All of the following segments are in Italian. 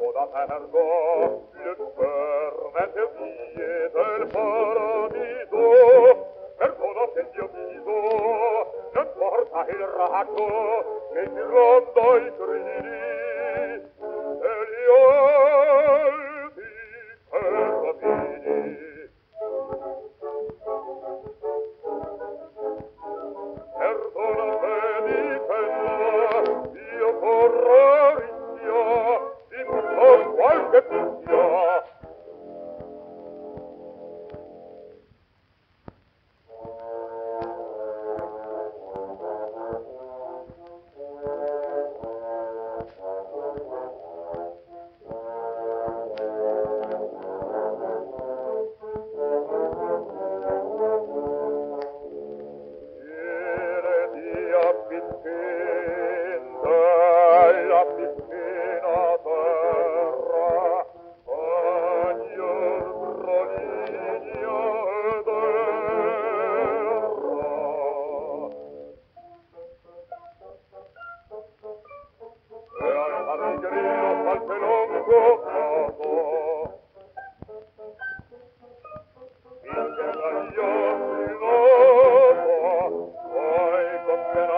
troppo da perdo, le permette vie del paradiso, perdono che Dio viso, non porta il raggio, che ti ronda i gridi, e gli alti carabini. Perdona penitella, io corro rischia, di tutto qualche picchia.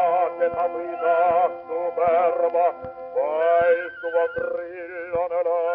Superba, vai il tuo brillo nella